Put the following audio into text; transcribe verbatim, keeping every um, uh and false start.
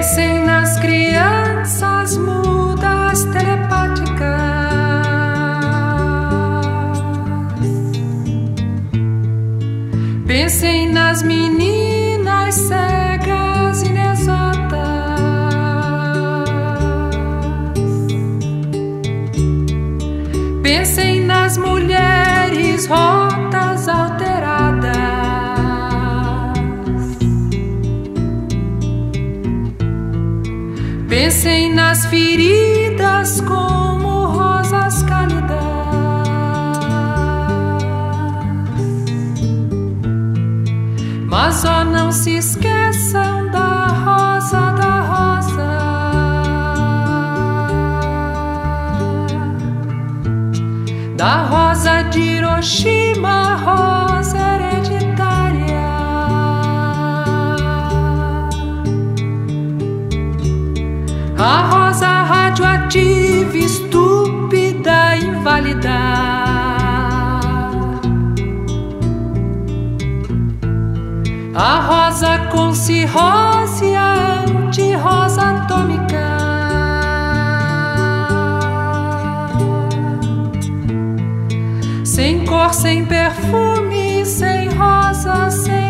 Pensem nas crianças mudas telepáticas. Pensem nas meninas cegas inexatas. Pensem nas mulheres rotas alteradas. Pensem nas feridas como rosas cálidas. Mas ó, não se esqueçam da rosa, da rosa, da rosa de Hiroshima, rosa hereditária. A rosa radioativa, estúpida, inválida. A rosa com cirrose, a anti-rosa atômica. Sem cor, sem perfume, sem rosa, sem